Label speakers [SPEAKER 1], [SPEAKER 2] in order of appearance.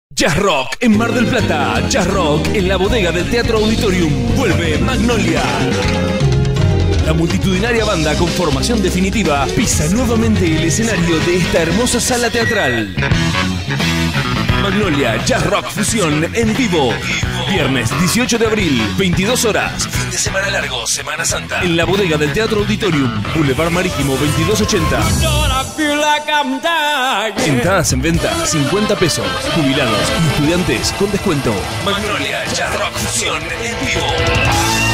[SPEAKER 1] Jazz Rock en Mar del Plata. Jazz Rock en la bodega del Teatro Auditorium. Vuelve Magnolia. La multitudinaria banda con formación definitiva pisa nuevamente el escenario de esta hermosa sala teatral. Magnolia Jazz Rock Fusión en vivo. Viernes 18 de abril, 22 horas. Fin de semana largo, Semana Santa. En la bodega del Teatro Auditorium, Boulevard Marítimo 2280. Entradas en venta, 50 pesos. Jubilados y estudiantes con descuento. Magnolia Jazz Rock Fusión en vivo.